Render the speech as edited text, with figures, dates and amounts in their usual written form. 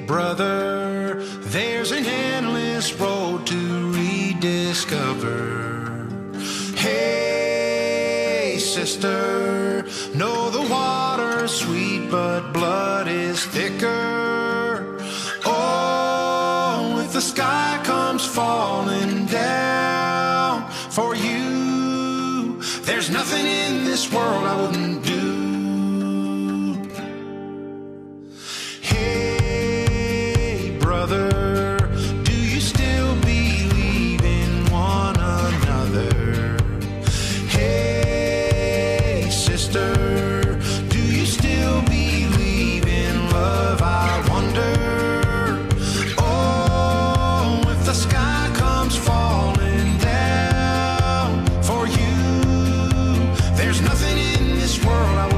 brother, there's an endless road to rediscover. Hey, sister, know the water's sweet, but blood is thicker. Oh, if the sky comes falling down for you, there's nothing in this world I wouldn't do. Hey, brother, do you still believe in one another? Hey, sister, do you still believe in love? I wonder. Oh, if the sky comes falling down for you, there's nothing in this world I